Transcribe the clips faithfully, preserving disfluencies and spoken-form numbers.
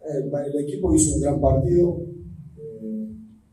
El, el equipo hizo un gran partido, eh,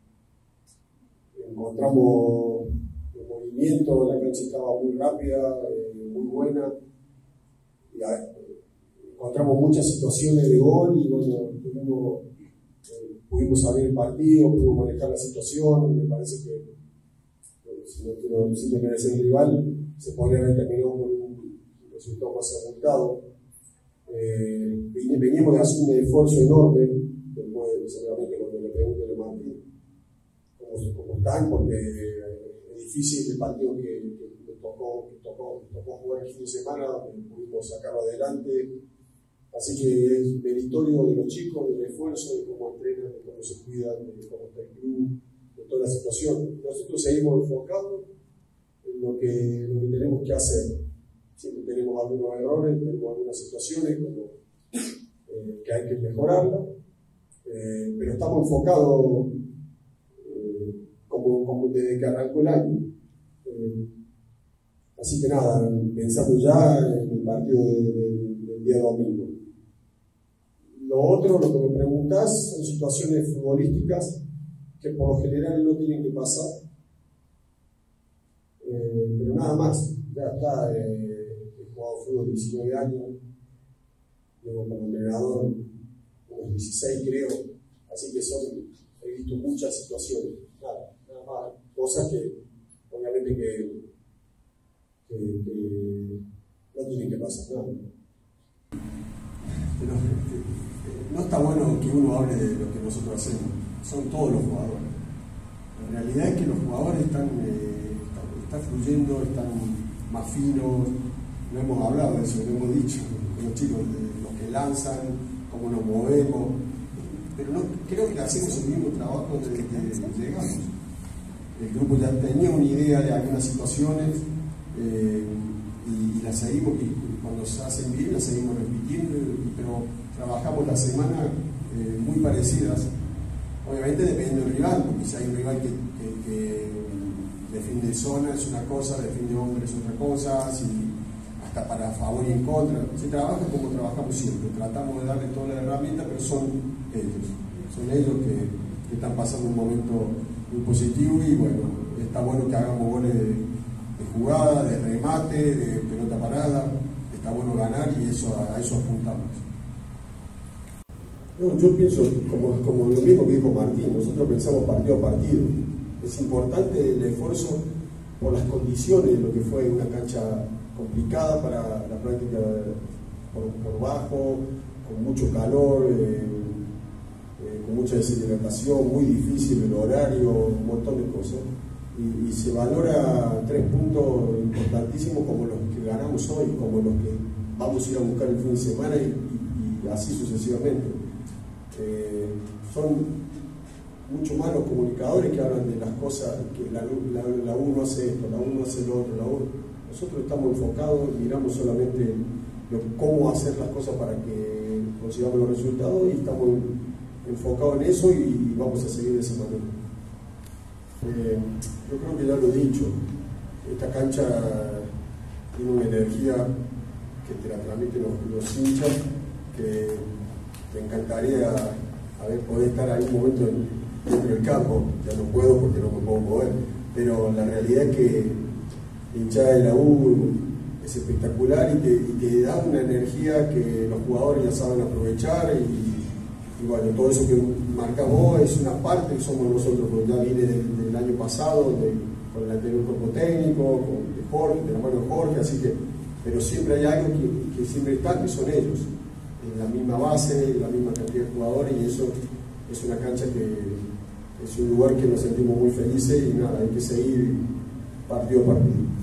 encontramos el movimiento, la cancha estaba muy rápida, eh, muy buena, y a, encontramos muchas situaciones de gol y bueno, tuvimos, eh, pudimos abrir el partido, pudimos manejar la situación. Me parece que, bueno, si no quiero sin desmerecer el rival, se podría haber terminado con un resultado más abultado. Eh, venimos de hacer un esfuerzo enorme, después seguramente cuando le pregunten a Martín cómo, cómo están, porque es difícil el partido que, que, que, tocó, que, tocó, que tocó jugar el fin de semana, donde pudimos sacarlo adelante. Así que es meritorio de los chicos, del esfuerzo, de cómo entrenan, de cómo se cuidan, de cómo está el club, de toda la situación. Nosotros seguimos enfocados en lo que, lo que tenemos que hacer. Siempre tenemos algunos errores, tenemos algunas situaciones como, eh, que hay que mejorarlas, eh, pero estamos enfocados eh, como, como desde que arrancó el año. Eh, así que nada, pensando ya en el partido de, de, del día domingo. Lo otro, lo que me preguntás, son situaciones futbolísticas que por lo general no tienen que pasar, eh, pero nada más. Ya está, eh, he jugado fútbol diecinueve años, llevo como entrenador unos dieciséis creo, así que son, he visto muchas situaciones, nada, nada más, cosas que obviamente que, que, que no tienen que pasar, nada. Pero, no está bueno que uno hable de lo que nosotros hacemos, son todos los jugadores. La realidad es que los jugadores están, eh, están, están fluyendo, están más finos, no hemos hablado de eso, lo hemos dicho con los chicos, de los que lanzan, cómo nos movemos, pero no, creo que hacemos el mismo trabajo desde que llegamos. El grupo ya tenía una idea de algunas situaciones eh, y, y las seguimos, y cuando se hacen bien las seguimos repitiendo, pero trabajamos la semana eh, muy parecidas. Obviamente depende del rival, porque si hay un rival que, que, que defiende zona es una cosa, defiende hombre es otra cosa, si, hasta para favor y en contra. Se trabaja como trabajamos siempre, tratamos de darle toda la herramienta, pero son ellos, son ellos que, que están pasando un momento muy positivo y bueno, está bueno que hagamos goles de, de jugada, de remate, de pelota parada, está bueno ganar y eso, a eso apuntamos. No, yo pienso, como, como lo mismo que dijo Martín, nosotros pensamos partido a partido. Es importante el esfuerzo por las condiciones de lo que fue una cancha complicada para la práctica por, por bajo, con mucho calor, eh, eh, con mucha deshidratación, muy difícil el horario, un montón de cosas. Y, y se valora tres puntos importantísimos como los que ganamos hoy, como los que vamos a ir a buscar el fin de semana y, y, y así sucesivamente. Eh, son mucho más los comunicadores que hablan de las cosas, que la, la, la uno hace esto, la uno hace lo otro, la uno. Nosotros estamos enfocados, miramos solamente lo, cómo hacer las cosas para que consigamos los resultados y estamos enfocados en eso y vamos a seguir de esa manera. Eh, yo creo que ya lo he dicho, esta cancha tiene una energía que te la transmiten los, los hinchas, que me encantaría a ver, poder estar ahí un momento dentro del campo. Ya no puedo porque no me puedo mover, pero la realidad es que la hinchada de la U es espectacular y te, y te da una energía que los jugadores ya saben aprovechar y, y bueno, todo eso que marcas vos es una parte que somos nosotros, porque ya viene del, del año pasado de, con el anterior cuerpo técnico, con de Jorge, de la mano de Jorge, así que, pero siempre hay algo que, que siempre está, que son ellos, en la misma base, en la misma cantidad de jugadores, y eso es una cancha que es un lugar que nos sentimos muy felices y nada, hay que seguir partido a partido.